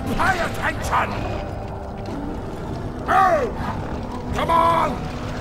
Pay attention! Move! Come on!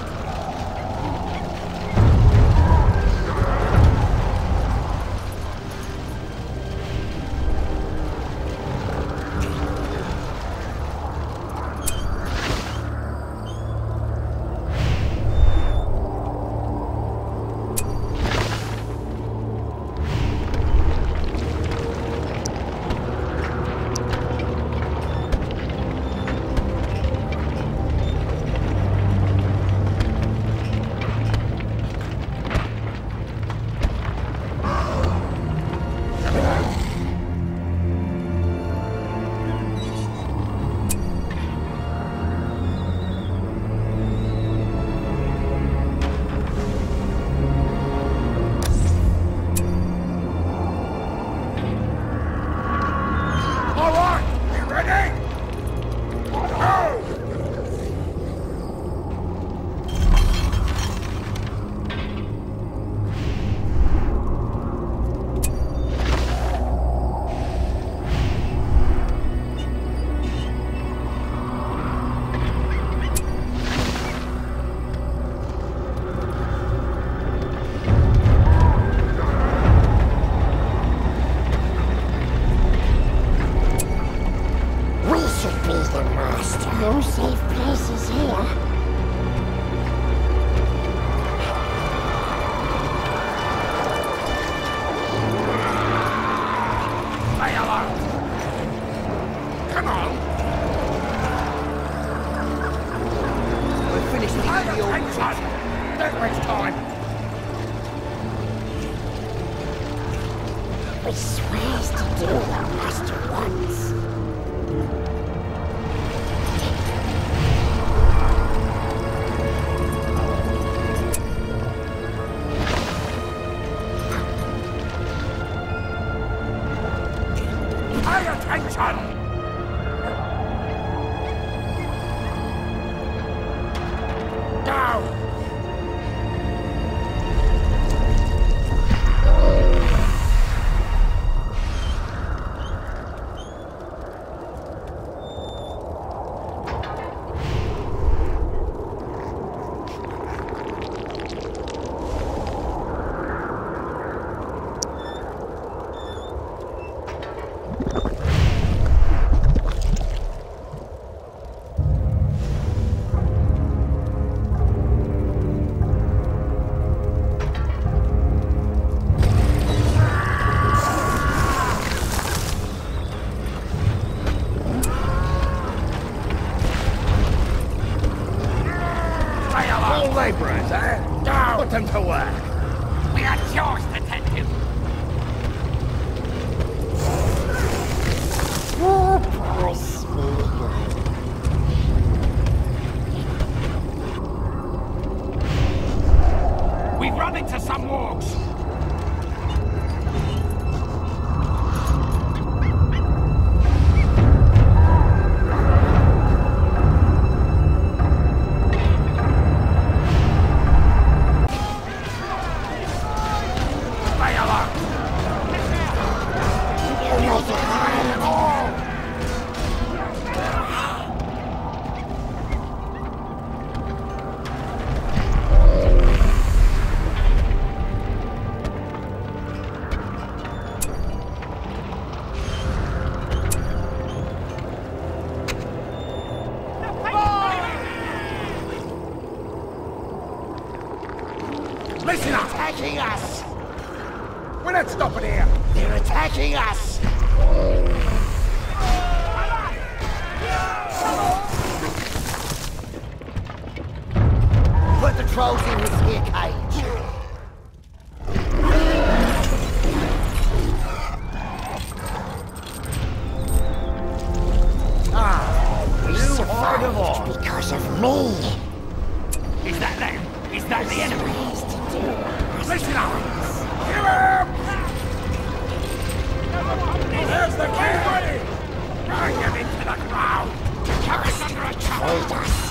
No safe places here. Stay alert! Come on! We're finished with the old attention! Don't waste time! We swears to do the master once. Pay attention! Down! All labourers, eh? Down! Put them to work. We are yours, detective! Oh, poor Smeagol. We've run into some wargs! Stay alert! Listen up! Attacking us! We're not stopping here! They're attacking us! Put the trolls in this here cage. We survived because of me. Is that them? Is that the enemy? Swears to do the Listen up! Kill him! There's the key! Bring him into the crowd! Have us under attack! Hold us.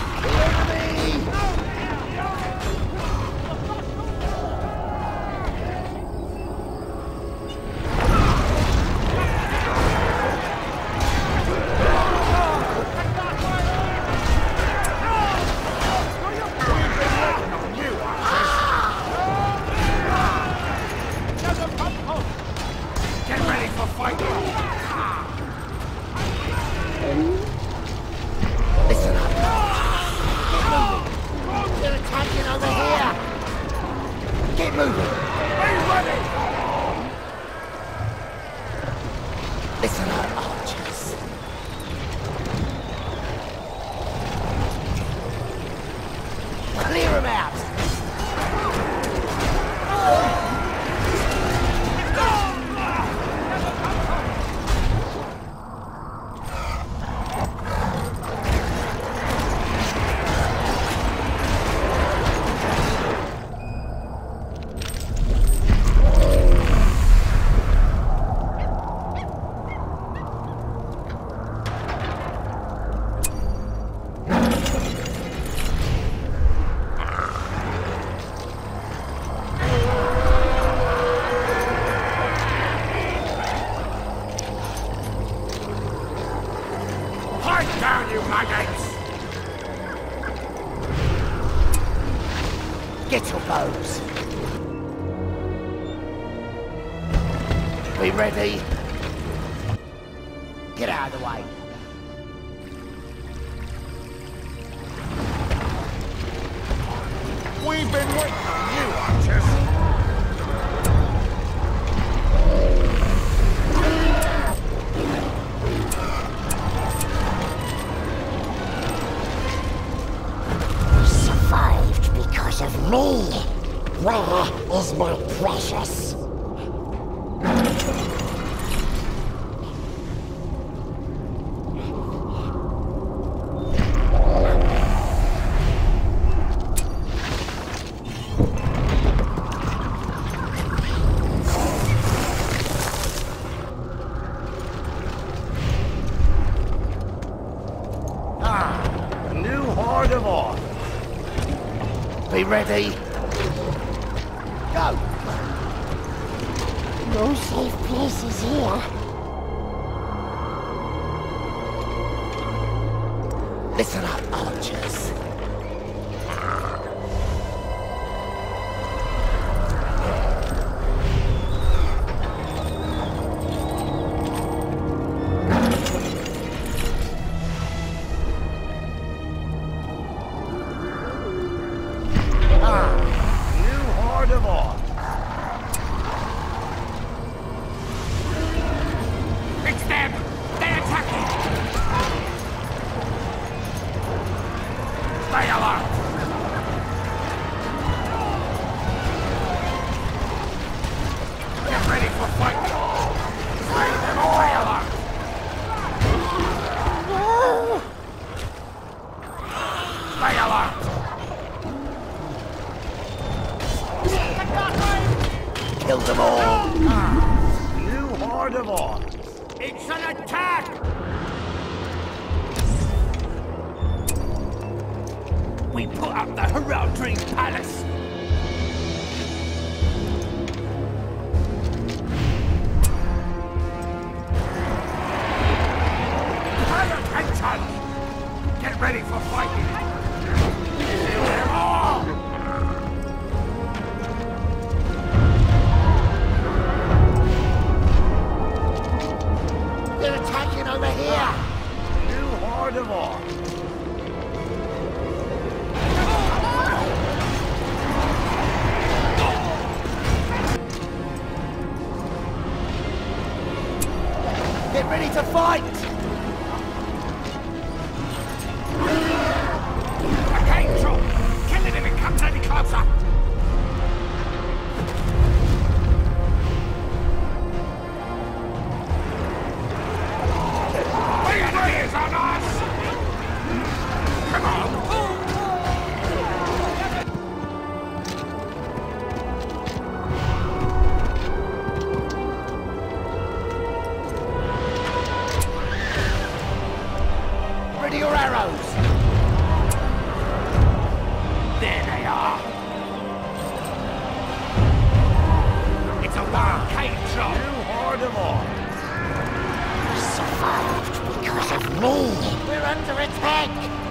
Listen up. They're attacking over here. Get moving. Be ready! Listen up, archers. Clear them out. Pipe down, you maggots! Get your bows. Be ready. Get out of the way. We've been waiting on you, archers! Survived because of me. Where is my precious? New horde of all. Be ready. Go. No safe places here. Listen up, archers. New horde of all. It's them! They're attacking! Stay alert! Get ready for fight! Stay them away alert! Stay alert! Kill them all. New horde of all. It's an attack! We put up the heraldry palace! Pay attention! Get ready for fighting! Kill them all! They're attacking over here. New horde of all. Get ready to fight. Again, Joe! Kill it if it comes any closer! The enemy is on us! Come on! Ready your arrows. There they are! It's a wild cage, Joe! New horde of all. Survived because of me. We're under attack.